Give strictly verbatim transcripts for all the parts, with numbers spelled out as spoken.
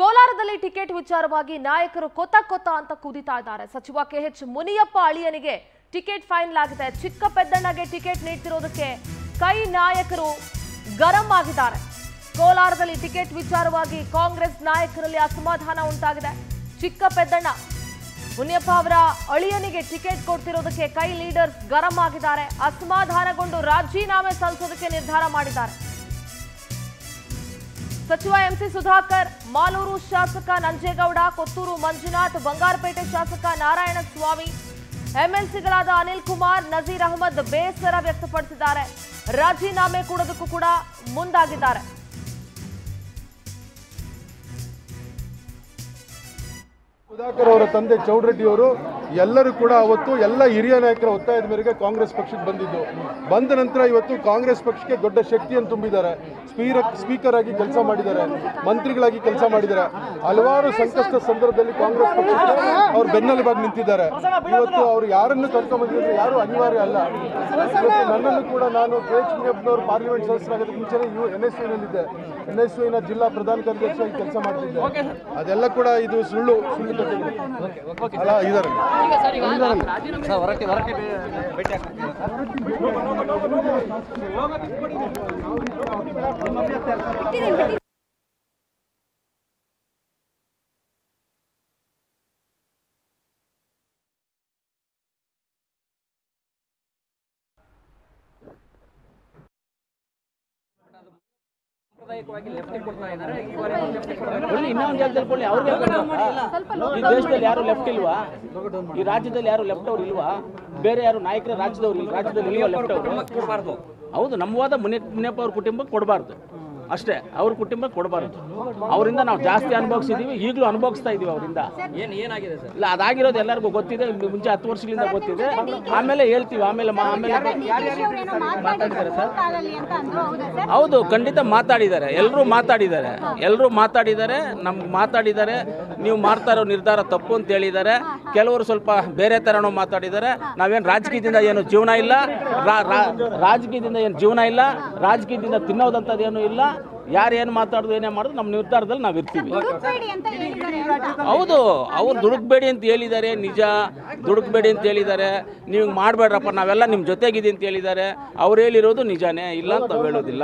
ಕೋಲಾರದಲ್ಲಿ ಟಿಕೆಟ್ ವಿಚಾರವಾಗಿ ನಾಯಕರು ಕೊತ್ತ ಕೊತ್ತ ಅಂತ ಕುದಿತಾ ಇದ್ದಾರೆ. ಸಚಿವ ಕೆಎಚ್ ಮುನಿಯಪ್ಪ ಅಳಿಯನಿಗೆ ಟಿಕೆಟ್ ಫೈನಲ್ ಆಗಿದೆ. ಚಿಕ್ಕ ಪೆದ್ದಣ್ಣಗೆ ಟಿಕೆಟ್ ನೀಡ್ತಿರೋದಕ್ಕೆ ಕೈ ನಾಯಕರು ಗರಂ ಆಗಿದ್ದಾರೆ. ಕೋಲಾರದಲ್ಲಿ ಟಿಕೆಟ್ ವಿಚಾರವಾಗಿ ಕಾಂಗ್ರೆಸ್ ನಾಯಕರಲ್ಲಿ ಅಸಮಾಧಾನ ಉಂಟಾಗಿದೆ. ಚಿಕ್ಕ ಪೆದ್ದಣ್ಣ ಮುನಿಯಪ್ಪ ಅವರ ಅಳಿಯನಿಗೆ ಟಿಕೆಟ್ ಕೊಡ್ತಿರೋದಕ್ಕೆ ಕೈ ಲೀಡರ್ಸ್ ಗರಂ ಆಗಿದ್ದಾರೆ. ಅಸಮಾಧಾನಗೊಂಡು ರಾಜೀನಾಮೆ ಸಲ್ಲಿಸೋದಕ್ಕೆ ನಿರ್ಧಾರ ಮಾಡಿದ್ದಾರೆ. ಸಚಿವ ಎಂಸಿ ಸುಧಾಕರ್, ಮಾಲೂರು ಶಾಸಕ ನಂಜೇಗೌಡ, ಕೊತ್ತೂರು ಮಂಜುನಾಥ್, ಬಂಗಾರಪೇಟೆ ಶಾಸಕ ನಾರಾಯಣಸ್ವಾಮಿ, ಎಂಎಲ್ಸಿಗಳಾದ ಅನಿಲ್ ಕುಮಾರ್, ನಜೀರ್ ಅಹಮದ್ ಬೇಸರ ವ್ಯಕ್ತಪಡಿಸಿದ್ದಾರೆ. ರಾಜೀನಾಮೆ ಕೊಡೋದಕ್ಕೂ ಕೂಡ ಮುಂದಾಗಿದ್ದಾರೆ. ಸುಧಾಕರ್ ಅವರ ತಂದೆ ಚೌಡರೆಡ್ಡಿ ಅವರು ಎಲ್ಲರೂ ಕೂಡ ಅವತ್ತು ಎಲ್ಲ ಹಿರಿಯ ನಾಯಕರ ಒತ್ತಾಯದ ಮೇರೆಗೆ ಕಾಂಗ್ರೆಸ್ ಪಕ್ಷಕ್ಕೆ ಬಂದಿದ್ದು. ಬಂದ ನಂತರ ಇವತ್ತು ಕಾಂಗ್ರೆಸ್ ಪಕ್ಷಕ್ಕೆ ದೊಡ್ಡ ಶಕ್ತಿಯನ್ನು ತುಂಬಿದ್ದಾರೆ. ಸ್ಪೀಕರ್ ಸ್ಪೀಕರ್ ಆಗಿ ಕೆಲಸ ಮಾಡಿದ್ದಾರೆ, ಮಂತ್ರಿಗಳಾಗಿ ಕೆಲಸ ಮಾಡಿದ್ದಾರೆ. ಹಲವಾರು ಸಂಕಷ್ಟ ಸಂದರ್ಭದಲ್ಲಿ ಕಾಂಗ್ರೆಸ್ ಪಕ್ಷಕ್ಕೆ ಅವ್ರು ಬೆನ್ನೆಲುಬಾಗಿ ನಿಂತಿದ್ದಾರೆ. ಇವತ್ತು ಅವರು ಯಾರನ್ನು ಕರ್ಕೊಂಡ್ಬಂದಿದ್ರೆ ಯಾರು ಅನಿವಾರ್ಯ ಅಲ್ಲ. ಇವತ್ತು ನನ್ನನ್ನು ಕೂಡ ನಾನು ಕೆಎಚ್ ಮುನಿಯಪ್ಪನವರು ಪಾರ್ಲಿಮೆಂಟ್ ಸದಸ್ಯರಾಗೋದಕ್ಕೆ ಮುಂಚೆನೇ ಯು ಎನ್ ಎಸ್ ಯುನಲ್ಲಿದ್ದೆ. ಎನ್ ಎಸ್ ಯುನ ಜಿಲ್ಲಾ ಪ್ರಧಾನ ಕಾರ್ಯದರ್ಶಿಯಾಗಿ ಕೆಲಸ ಮಾಡ್ತಿದ್ದೆ. ಅದೆಲ್ಲ ಕೂಡ ಇದು ಸುಳ್ಳು ಸುಳ್ಳು ಅಲ್ಲ ಇದ್ದಾರೆ. ಇನ್ನೊಂದು ಜಾಗದಲ್ಲಿ ಕೊಡಲಿ. ಅವ್ರಿಗೆ ಈ ದೇಶದಲ್ಲಿ ಯಾರು ಲೆಫ್ಟ್ ಇಲ್ವಾ? ಈ ರಾಜ್ಯದಲ್ಲಿ ಯಾರು ಲೆಫ್ಟ್ ಅವ್ರು ಇಲ್ವಾ? ಬೇರೆ ಯಾರು ನಾಯಕರ ರಾಜ್ಯದವ್ರು ರಾಜ್ಯದಲ್ಲಿ ಇಲ್ವಾ ಲೆಫ್ಟ್ ಅವರು? ಹೌದು, ನಮ್ಮ ವಾದ ಮುನಿ ಮುನಿಯಪ್ಪ ಅವ್ರ ಕುಟುಂಬಕ್ಕೆ ಕೊಡಬಾರ್ದು ಅಷ್ಟೇ. ಅವ್ರ ಕುಟುಂಬಕ್ಕೆ ಕೊಡಬಾರ್ದು. ಅವರಿಂದ ನಾವು ಜಾಸ್ತಿ ಅನುಭವಿಸಿದೀವಿ, ಈಗಲೂ ಅನುಭವಿಸ್ತಾ ಇದೀವಿ ಅವರಿಂದ. ಏನು ಏನಾಗಿದೆ ಸರ್? ಇಲ್ಲ, ಅದಾಗಿರೋದು ಎಲ್ಲರಿಗೂ ಗೊತ್ತಿದೆ. ಮುಂಚೆ ಹತ್ತು ವರ್ಷಗಳಿಂದ ಗೊತ್ತಿದೆ. ಆಮೇಲೆ ಹೇಳ್ತೀವಿ. ಆಮೇಲೆ ಆಮೇಲೆ ಮಾತಾಡಿದ್ದಾರೆ ಸರ್. ಹೌದು, ಖಂಡಿತ ಮಾತಾಡಿದ್ದಾರೆ. ಎಲ್ಲರೂ ಮಾತಾಡಿದ್ದಾರೆ. ಎಲ್ಲರೂ ಮಾತಾಡಿದ್ದಾರೆ. ನಮ್ಗೆ ಮಾತಾಡಿದ್ದಾರೆ. ನೀವು ಮಾಡ್ತಾ ಇರೋ ನಿರ್ಧಾರ ತಪ್ಪು ಅಂತ ಹೇಳಿದ್ದಾರೆ. ಕೆಲವರು ಸ್ವಲ್ಪ ಬೇರೆ ಥರನೂ ಮಾತಾಡಿದ್ದಾರೆ. ನಾವೇನು ರಾಜಕೀಯದಿಂದ ಏನು ಜೀವನ ಇಲ್ಲ, ರಾಜಕೀಯದಿಂದ ಏನು ಜೀವನ ಇಲ್ಲ, ರಾಜಕೀಯದಿಂದ ತಿನ್ನೋದಂಥದ್ದು ಏನೂ ಇಲ್ಲ. ಯಾರು ಏನು ಮಾತಾಡೋದು ಏನೇ ಮಾಡೋದು ನಮ್ಮ ನಿರ್ಧಾರದಲ್ಲಿ ನಾವು ಇರ್ತೀವಿ. ಹೌದು, ಅವ್ರು ದುಡುಕ್ಬೇಡಿ ಅಂತ ಹೇಳಿದ್ದಾರೆ. ನಿಜ, ದುಡುಕ್ಬೇಡಿ ಅಂತ ಹೇಳಿದ್ದಾರೆ. ನೀವು ಮಾಡಬೇಡ್ರಪ್ಪ, ನಾವೆಲ್ಲ ನಿಮ್ಮ ಜೊತೆಗಿದೆ ಅಂತ ಹೇಳಿದ್ದಾರೆ. ಅವ್ರು ಹೇಳಿರೋದು ನಿಜಾನೇ, ಇಲ್ಲ ಅಂತ ಹೇಳೋದಿಲ್ಲ.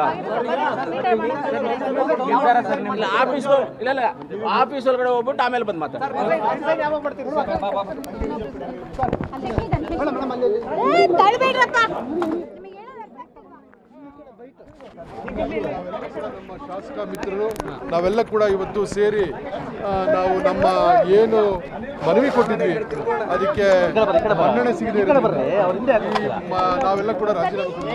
ಇಲ್ಲ, ಆಫೀಸ್ ಇಲ್ಲ ಇಲ್ಲ ಆಫೀಸ್ ಒಳಗಡೆ ಹೋಗ್ಬಿಟ್ಟು ಆಮೇಲೆ ಬಂದು ಮಾತಾಡ್ತಾರೆ. ನಮ್ಮ ಶಾಸಕ ಮಿತ್ರರು ನಾವೆಲ್ಲ ಕೂಡ ಇವತ್ತು ಸೇರಿ ನಾವು ನಮ್ಮ ಏನು ಮನವಿ ಕೊಟ್ಟಿದ್ವಿ ಅದಕ್ಕೆ ಮನ್ನಣೆ ಸಿಗದೆ ನಾವೆಲ್ಲ ಕೂಡ ರಾಜೀನಾಮೆ.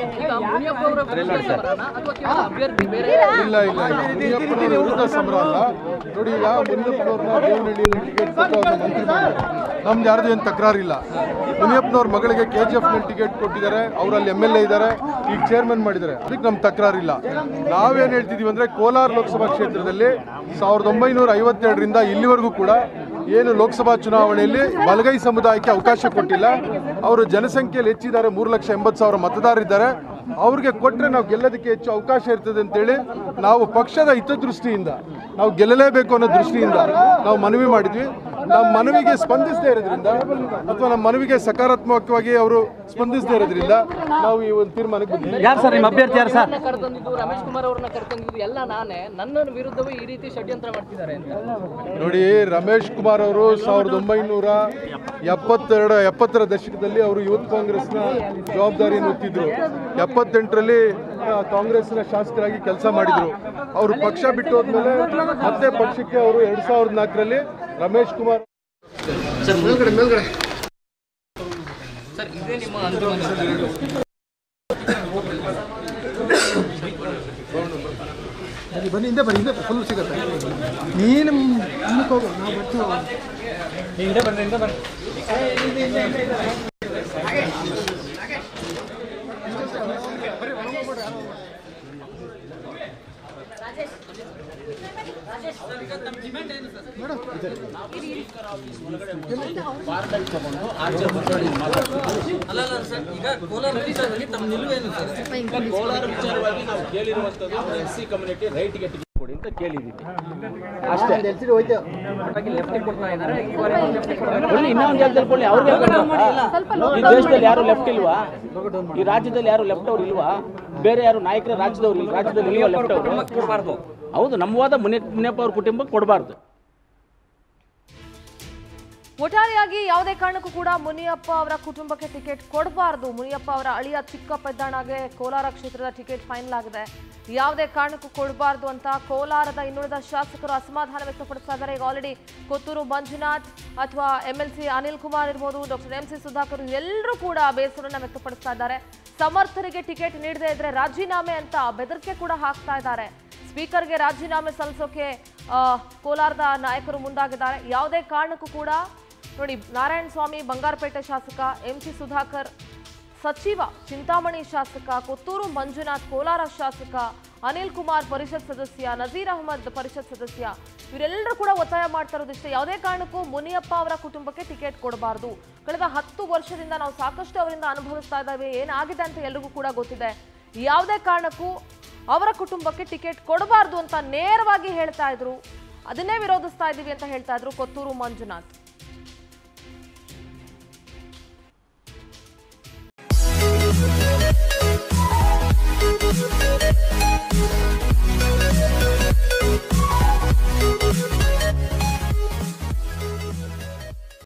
ಇಲ್ಲ ಇಲ್ಲ ಮುನಿಯಪ್ಪನವರ ವಿರುದ್ಧ ಸಮರ ಅಲ್ಲ. ನೋಡಿ, ಈಗ ಮುನಿಯಪ್ಪನವ್ರನ್ನ ದೇವನಹಳ್ಳಿಯಲ್ಲಿ ಟಿಕೆಟ್ ಕೊಟ್ಟು ಅವ್ರನ್ನ ಮಂತ್ರಿ ಮಾಡಿದ್ದಾರೆ. ನಮ್ದು ಯಾರ್ದು ಏನು ತಕರಾರಿಲ್ಲ. ಮುನಿಯಪ್ಪನವ್ರ ಮಗಳಿಗೆ ಕೆ ಜಿ ಎಫ್ ನಲ್ಲಿ ಟಿಕೆಟ್ ಕೊಟ್ಟಿದ್ದಾರೆ. ಅವರಲ್ಲಿ ಎಮ್ ಎಲ್ ಎ ಇದ್ದಾರೆ, ಈಗ ಚೇರ್ಮನ್ ಮಾಡಿದ್ದಾರೆ. ಅದಕ್ಕೆ ನಮ್ಗೆ ತಕರಾರಿಲ್ಲ. ನಾವೇನು ಹೇಳ್ತಿದ್ದೀವಿ ಅಂದರೆ, ಕೋಲಾರ ಲೋಕಸಭಾ ಕ್ಷೇತ್ರದಲ್ಲಿ ಸಾವಿರದ ಒಂಬೈನೂರ ಐವತ್ತೆರಡರಿಂದ ಇಲ್ಲಿವರೆಗೂ ಕೂಡ ಏನು ಲೋಕಸಭಾ ಚುನಾವಣೆಯಲ್ಲಿ ಬಲಗೈ ಸಮುದಾಯಕ್ಕೆ ಅವಕಾಶ ಕೊಟ್ಟಿಲ್ಲ. ಅವರು ಜನಸಂಖ್ಯೆಯಲ್ಲಿ ಹೆಚ್ಚಿದ್ದಾರೆ. ಮೂರು ಲಕ್ಷ ಎಂಬತ್ತು ಸಾವಿರ ಮತದಾರರಿದ್ದಾರೆ. ಅವ್ರಿಗೆ ಕೊಟ್ಟರೆ ನಾವು ಗೆಲ್ಲೋದಕ್ಕೆ ಹೆಚ್ಚು ಅವಕಾಶ ಇರ್ತದೆ ಅಂತೇಳಿ ನಾವು ಪಕ್ಷದ ಹಿತದೃಷ್ಟಿಯಿಂದ ನಾವು ಗೆಲ್ಲಲೇಬೇಕು ಅನ್ನೋ ದೃಷ್ಟಿಯಿಂದ ನಾವು ಮನವಿ ಮಾಡಿದ್ವಿ. ನಮ್ಮ ಮನವಿಗೆ ಸ್ಪಂದಿಸದೇ ಇರೋದ್ರಿಂದ ಅಥವಾ ನಮ್ಮ ಮನವಿಗೆ ಸಕಾರಾತ್ಮಕವಾಗಿ ಅವರು ಸ್ಪಂದಿಸದೇ ಇರೋದ್ರಿಂದ ನಾವು ಈ ಒಂದು ತೀರ್ಮಾನಕ್ಕೆ ಬಂದಿದ್ದೀವಿ. ಯಾರು ಸರ್ ನಿಮ್ಮ ಅಭ್ಯರ್ಥಿ? ಯಾರು ಸರ್? ರಮೇಶ್ ಕುಮಾರ್ ಅವ್ರನ್ನ ಕರ್ಕೊಂಡಿದ್ದು ಎಲ್ಲ ನಾನೇ, ನನ್ನ ವಿರುದ್ಧವೇ ಈ ರೀತಿ ಷಡ್ಯಂತ್ರ ಮಾಡ್ತಿದ್ದಾರೆ ಅಂತ. ನೋಡಿ, ರಮೇಶ್ ಕುಮಾರ್ ಅವರು ಸಾವಿರದ ಒಂಬೈನೂರ ಎಪ್ಪತ್ತೆರಡು ಎಪ್ಪತ್ತರ ದಶಕದಲ್ಲಿ ಅವರು ಯೂತ್ ಕಾಂಗ್ರೆಸ್ನ ಜವಾಬ್ದಾರಿಯನ್ನು ಹೊತ್ತಿದ್ರು. ಎಪ್ಪತ್ತೆಂಟರಲ್ಲಿ ಕಾಂಗ್ರೆಸ್ನ ಶಾಸಕರಾಗಿ ಕೆಲಸ ಮಾಡಿದ್ರು. ಅವರು ಪಕ್ಷ ಬಿಟ್ಟು ಹೋದ್ಮೇಲೆ ಮತ್ತೆ ಪಕ್ಷಕ್ಕೆ ಅವರು ಎರಡ್ ಸಾವಿರದ ನಾಲ್ಕರಲ್ಲಿ ರಮೇಶ್ ಕುಮಾರ್ ಮೇಲ್ಗಡೆ ಮೇಲ್ಗಡೆ ಸರ್, ಇದೇ ನಿಮ್ಮ ಅಂತಿಮ ಬನ್ನಿ, ಹಿಂದೆ ಬನ್ನಿ, ಹಿಂದೆ ಫುಲ್ ಸಿಗುತ್ತೆ. ನೀನು ಮುಂದಕ್ಕೆ ಹೋಗು, ನಾವು ಬರ್ತೀವಿ. ಹಿಂದೆ ಬನ್ನಿ, ಹಿಂದೆ ಬನ್ನಿ. ಅಲ್ಲ ಸರ್, ಈಗ ಕೋಲಾರ ವಿಚಾರದಲ್ಲಿ ತಮ್ಮ ನಿಲುವೇನು ಸರ್? ಕೋಲಾರ ವಿಚಾರವಾಗಿ ನಾವು ಕೇಳಿರುವಂಥದ್ದು ಎಸ್ ಸಿ ಕಮ್ಯುನಿಟಿ ರೈಟ್ಗೆ ಟಿಕೆಟ್ ಕೊಡಿ. ಅಂತ ಕೇಳಿದ್ದೀನಿ ಅಷ್ಟೇ. ಕೊಡ್ಲಿ, ಇನ್ನೊಂದು ಜಾಗದಲ್ಲಿ ಕೊಡ್ಲಿ, ಅವ್ರಿಗೆ ಈ ದೇಶದಲ್ಲಿ ಯಾರು ಲೆಫ್ಟ್ ಇಲ್ವಾ? ಈ ರಾಜ್ಯದಲ್ಲಿ ಯಾರು ಲೆಫ್ಟ್ ಅವ್ರು ಇಲ್ವಾ? ಬೇರೆ ಯಾರು ನಾಯಕರ ರಾಜ್ಯದವ್ರು ಇಲ್ಲ, ರಾಜ್ಯದಲ್ಲಿ ಇಲ್ವಾ ಲೆಫ್ಟ್ ಅವರು? ಹೌದು, ನಮ್ಮ ವಾದ ಮುನಿ ಮುನಿಯಪ್ಪ ಅವ್ರ ಕುಟುಂಬಕ್ಕೆ ಕೊಡಬಾರ್ದು. ಒಟ್ಟಾರೆಯಾಗಿ ಯಾವುದೇ ಕಾರಣಕ್ಕೂ ಕೂಡ ಮುನಿಯಪ್ಪ ಅವರ ಕುಟುಂಬಕ್ಕೆ ಟಿಕೆಟ್ ಕೊಡಬಾರ್ದು. ಮುನಿಯಪ್ಪ ಅವರ ಅಳಿಯ ಚಿಕ್ಕ ಪೆದ್ದಣ್ಣಗೆ ಕೋಲಾರ ಕ್ಷೇತ್ರದ ಟಿಕೆಟ್ ಫೈನಲ್ ಆಗಿದೆ. ಯಾವುದೇ ಕಾರಣಕ್ಕೂ ಕೊಡಬಾರ್ದು ಅಂತ ಕೋಲಾರದ ಇನ್ನುಳಿದ ಶಾಸಕರು ಅಸಮಾಧಾನ ವ್ಯಕ್ತಪಡಿಸ್ತಾ ಇದ್ದಾರೆ. ಈಗ ಆಲ್ರೆಡಿ ಕೊತ್ತೂರು ಮಂಜುನಾಥ್ ಅಥವಾ M L C Anil Kumar ಇರ್ಬೋದು, ಡಾಕ್ಟರ್ ಎಂ ಸಿ ಸುಧಾಕರ್ ಎಲ್ಲರೂ ಕೂಡ ಬೇಸರನ್ನ ವ್ಯಕ್ತಪಡಿಸ್ತಾ ಇದ್ದಾರೆ. ಸಮರ್ಥರಿಗೆ ಟಿಕೆಟ್ ನೀಡದೇ ಇದ್ರೆ ರಾಜೀನಾಮೆ ಅಂತ ಬೆದರಿಕೆ ಕೂಡ ಹಾಕ್ತಾ ಇದ್ದಾರೆ. ಸ್ಪೀಕರ್ಗೆ ರಾಜೀನಾಮೆ ಸಲ್ಲಿಸೋಕೆ ಕೋಲಾರದ ನಾಯಕರು ಮುಂದಾಗಿದ್ದಾರೆ. ಯಾವುದೇ ಕಾರಣಕ್ಕೂ ಕೂಡ ನೋಡಿ, ನಾರಾಯಣ ಸ್ವಾಮಿ ಬಂಗಾರಪೇಟೆ ಶಾಸಕ, ಎಂ ಸಿ ಸುಧಾಕರ್ ಸಚಿವ, ಚಿಂತಾಮಣಿ ಶಾಸಕ, ಕೊತ್ತೂರು ಮಂಜುನಾಥ್ ಕೋಲಾರ ಶಾಸಕ, ಅನಿಲ್ ಕುಮಾರ್ ಪರಿಷತ್ ಸದಸ್ಯ, ನಜೀರ್ ಅಹಮದ್ ಪರಿಷತ್ ಸದಸ್ಯ, ಇವರೆಲ್ಲರೂ ಕೂಡ ಒತ್ತಾಯ ಮಾಡ್ತಾ ಇರೋದಿಷ್ಟೇ. ಯಾವುದೇ ಕಾರಣಕ್ಕೂ ಮುನಿಯಪ್ಪ ಅವರ ಕುಟುಂಬಕ್ಕೆ ಟಿಕೆಟ್ ಕೊಡಬಾರ್ದು. ಕಳೆದ ಹತ್ತು ವರ್ಷದಿಂದ ನಾವು ಸಾಕಷ್ಟು ಅವರಿಂದ ಅನುಭವಿಸ್ತಾ ಇದ್ದಾವೆ, ಏನಾಗಿದೆ ಅಂತ ಎಲ್ರಿಗೂ ಕೂಡ ಗೊತ್ತಿದೆ. ಯಾವುದೇ ಕಾರಣಕ್ಕೂ ಅವರ ಕುಟುಂಬಕ್ಕೆ ಟಿಕೆಟ್ ಕೊಡಬಾರ್ದು ಅಂತ ನೇರವಾಗಿ ಹೇಳ್ತಾ ಇದ್ರು. ಅದನ್ನೇ ವಿರೋಧಿಸ್ತಾ ಇದ್ದೀವಿ ಅಂತ ಹೇಳ್ತಾ ಇದ್ರು ಕೊತ್ತೂರು ಮಂಜುನಾಥ್.